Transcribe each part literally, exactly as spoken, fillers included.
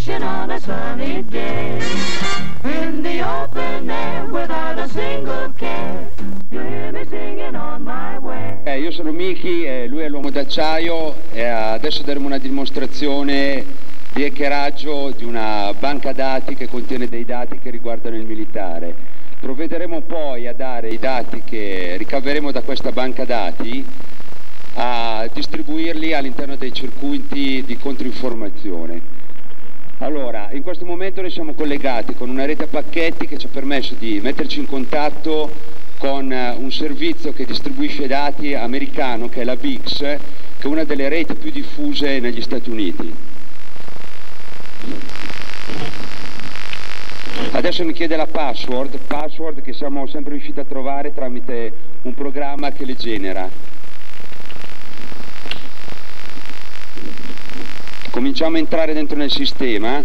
fishing on a sunny day. In the open air without a single care. You hear me singing on my way. Eh, io sono Miki, eh, lui è l'uomo d'acciaio e adesso daremo una dimostrazione di hackeraggio di una banca dati che contiene dei dati che riguardano il militare. Provvederemo poi a dare i dati che ricaveremo da questa banca dati, a distribuirli all'interno dei circuiti di controinformazione. Allora, in questo momento noi siamo collegati con una rete a pacchetti che ci ha permesso di metterci in contatto con un servizio che distribuisce dati americano, che è la B I C S, che è una delle reti più diffuse negli Stati Uniti. Adesso mi chiede la password, password che siamo sempre riusciti a trovare tramite un programma che le genera. Cominciamo a entrare dentro nel sistema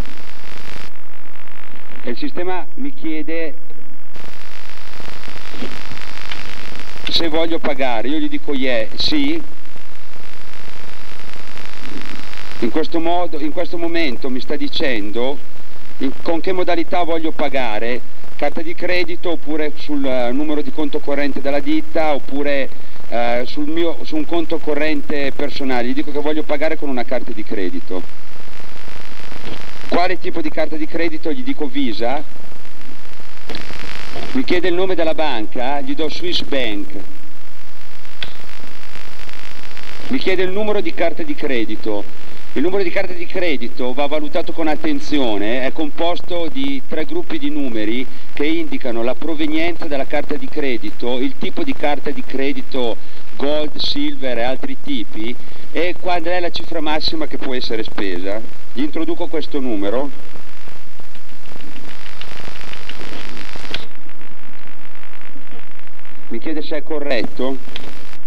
e il sistema mi chiede se voglio pagare. Io gli dico yeah, sì. In questo modo, in questo momento mi sta dicendo in, con che modalità voglio pagare, carta di credito oppure sul uh, numero di conto corrente della ditta oppure Uh, sul mio, su un conto corrente personale. Gli dico che voglio pagare con una carta di credito. Quale tipo di carta di credito? Gli dico Visa. Mi chiede il nome della banca, gli do Swiss Bank. Mi chiede il numero di carta di credito. Il numero di carta di credito va valutato con attenzione, è composto di tre gruppi di numeri che indicano la provenienza della carta di credito, il tipo di carta di credito gold, silver e altri tipi e qual è la cifra massima che può essere spesa. Gli introduco questo numero. Mi chiede se è corretto.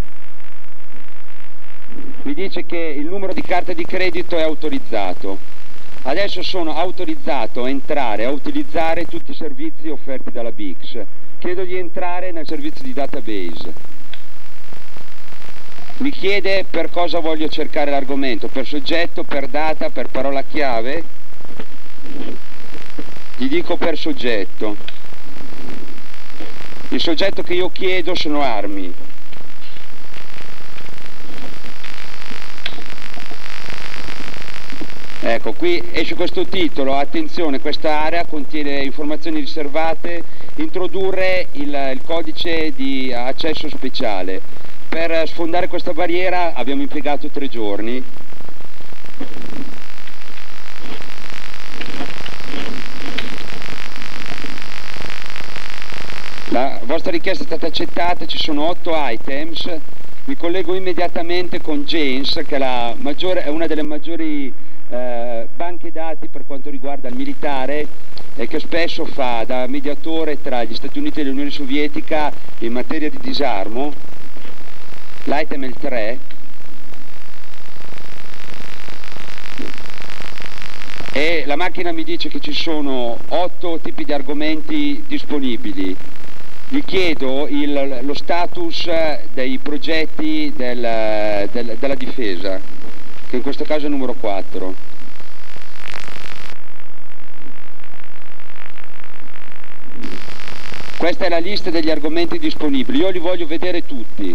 Mi dice che il numero di carta di credito è autorizzato. Adesso sono autorizzato a entrare, a utilizzare tutti i servizi offerti dalla B I C S. Chiedo di entrare nel servizio di database. Mi chiede per cosa voglio cercare l'argomento, per soggetto, per data, per parola chiave. Gli dico per soggetto. Il soggetto che io chiedo sono armi. Ecco, qui esce questo titolo, attenzione, questa area contiene informazioni riservate, introdurre il, il codice di accesso speciale. Per sfondare questa barriera abbiamo impiegato tre giorni. La vostra richiesta è stata accettata, ci sono otto items, mi collego immediatamente con James, che è, la maggiore, è una delle maggiori Eh, banche dati per quanto riguarda il militare e che spesso fa da mediatore tra gli Stati Uniti e l'Unione Sovietica in materia di disarmo. L'item è il tre e la macchina mi dice che ci sono otto tipi di argomenti disponibili. Gli chiedo il, lo status dei progetti del, del, della difesa, che in questo caso è numero quattro. Questa è la lista degli argomenti disponibili, io li voglio vedere tutti.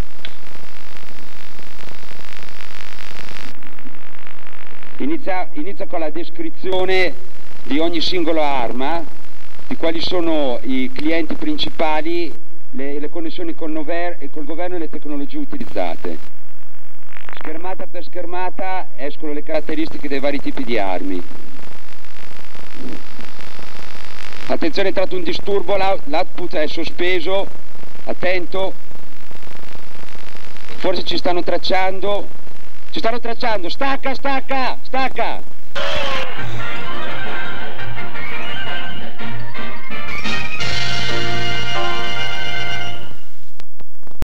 Inizia, inizia con la descrizione di ogni singola arma, di quali sono i clienti principali, le, le connessioni col, nover, col governo e le tecnologie utilizzate. Schermata per schermata escono le caratteristiche dei vari tipi di armi. Attenzione, è entrato un disturbo, l'output è sospeso, attento. Forse ci stanno tracciando, ci stanno tracciando, stacca, stacca, stacca!